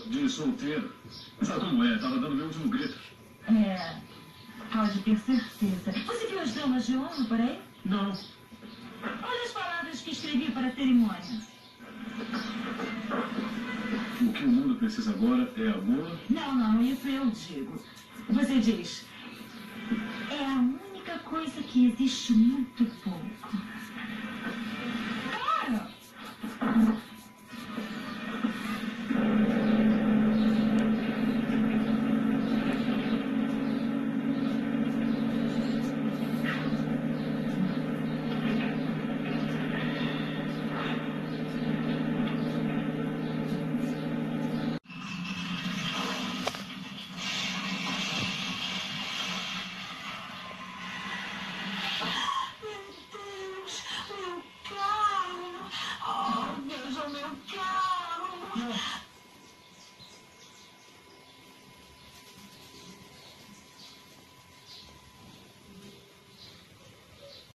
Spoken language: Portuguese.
De solteiro. Sabe como é? Tava dando meu último grito. É, pode ter certeza. Você viu as damas de honra por aí? Não. Olha as palavras que escrevi para a cerimônia. O que o mundo precisa agora é amor. Não, isso eu digo. Você diz, é a única coisa que existe muito pouco.